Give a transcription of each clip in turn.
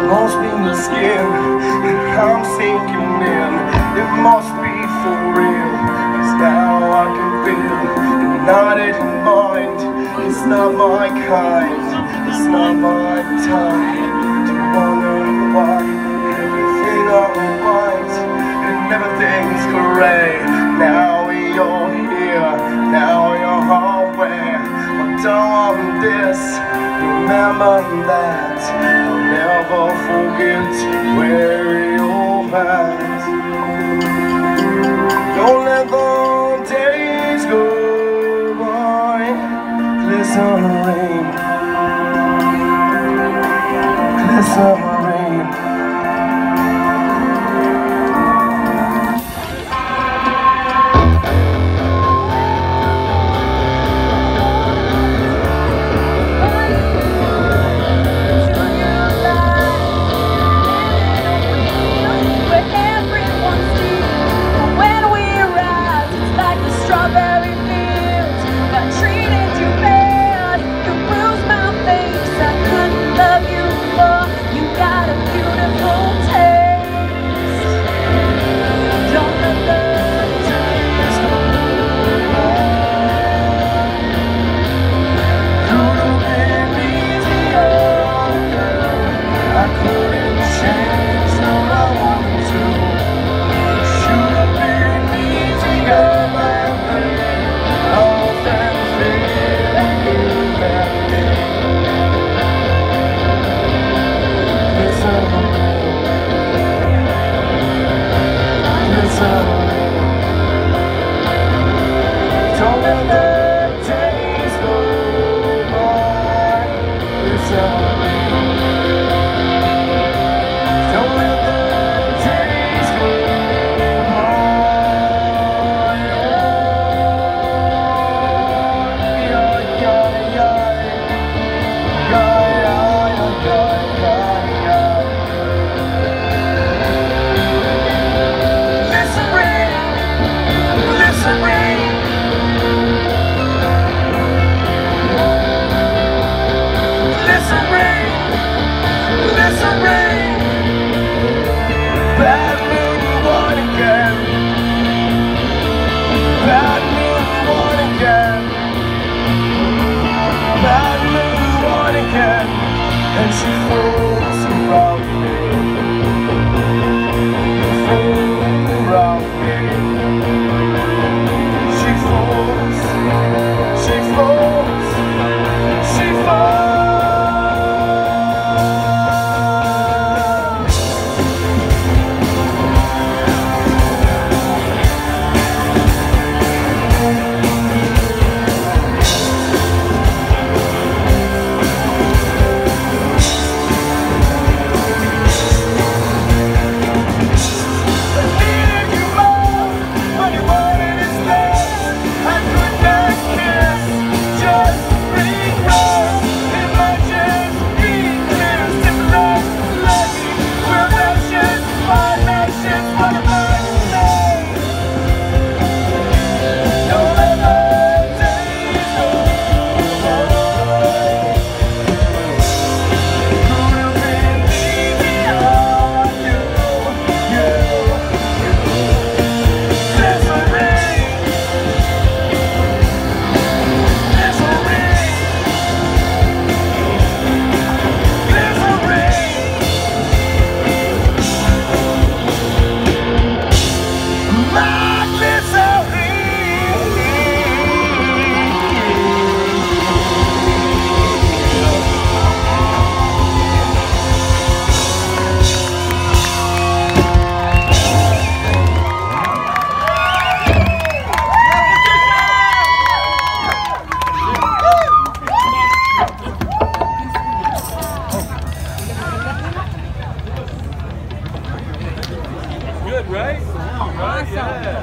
Must be the skin that I'm sinking in. It must be for real, 'cause now I can feel you're not in mind. It's not my kind, it's not my time to wonder why everything alright and everything's great. Now you're here, now you're aware. But don't want this, remember that I'll never forget where you're at. Don't let the days go by. Glycerine, glycerine. And she falls around me, around me. She falls, she falls, she falls. Good, right? Right, yeah.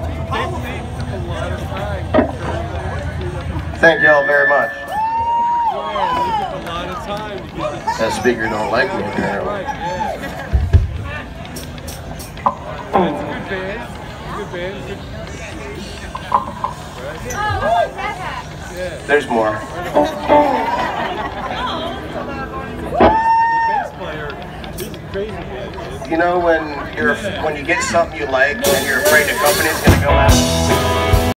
Thank y'all very much. Yeah, it took a lot of time to get this. That speaker don't like me apparently. Right, yeah. It's a good band. Good band. Good. Right? Yeah. There's more. The bass player You know when you get something you like and you're afraid the company's gonna go out?